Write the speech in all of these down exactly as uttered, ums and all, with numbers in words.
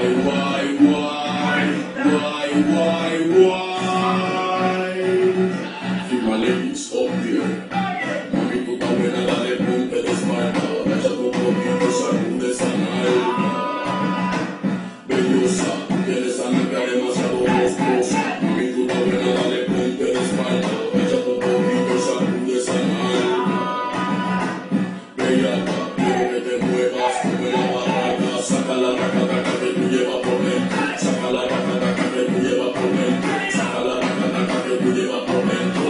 why, why, why, why, why? Firma ladies up here. Mami, tú estás buena, dale ponte de espalda. Echa tu poquito, sacude esa nalga. Bellosa, tú tienes esa nalga demasiado monstruosa. Mami, tú estás buena, dale ponte de espalda. Echa tu poquito, sacude esa nalga. Bellaca, quiero que te muevas como la barraca. Saca la raca, raca que tú llevas por dentro. Saca la raca, raca que tú llevas por dentro. Saca la raca, raca que tú llevas por dentro.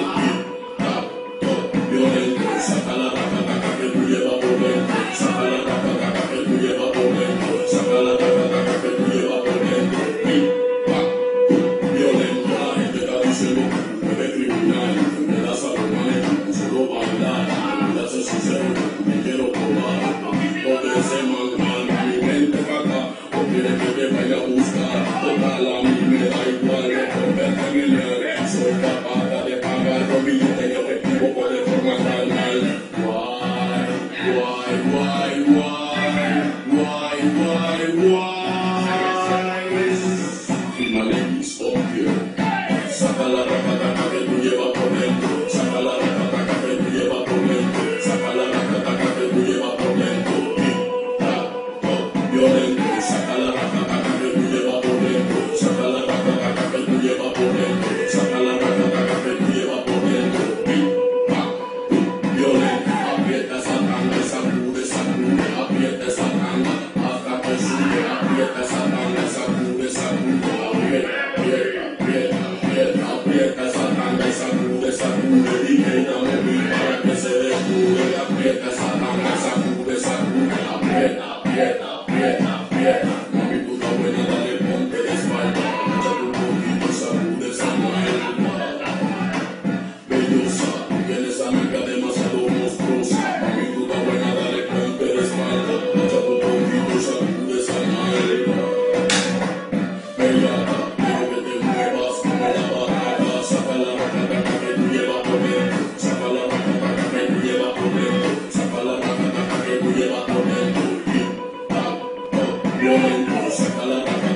Violento, saca la raca, raca que tú llevas por dentro. Saca la raca, raca que tú llevas por dentro. Saca la raca, raca que tú llevas por dentro. Violento, la gente está diciendo que eres criminal. Me das a romar, solo bailar. Me das el sincero, me quiero probar. No te se mangan, mi mente caca. O quieres que te vaya a buscar. Total, a mí me da igual de convertir en el real. Soy capaz de pagar los billetes en efectivo por de forma carnal. Why, why, why, why, why, why, why? Firma ladies up here. Saca la raca, raca que tú llevas por dentro. Saca la raca, raca que tú llevas por dentro. Saca la raca, raca que tú llevas por dentro. Violento, saca la raca, raca que tú llevas por dentro. Saca la raca, raca que tú llevas por dentro. Saca la raca, raca que tú llevas por dentro. Violento, aprieta esa tanga, sacude, sacude, aprieta esa tanga, hasta que sube, aprieta esa tanga, sacude, sacude, aprieta, aprieta, aprieta, aprieta, aprieta esa tanga y sacude, sacude, D J dame beat para que se descubre, aprieta esa tanga, sacude, sacude, aprieta, aprieta, aprieta, aprieta, mami tú estás buena, dale ponte de espalda, échate un poquito, sacude esa nalga. Bellosa, tú tienes esa nalga demasiado monstruosa. Mami, tú estás buena, dale ponte de espalda. Echa tu poquito, sacude esa nalga. Bellaca, quiero que te muevas como la barraca. Saca la raca, raca que tú llevas por dentro. Saca la raca, raca que tú llevas por dentro. Saca la raca, raca que tú llevas por dentro. Violento, saca la raca.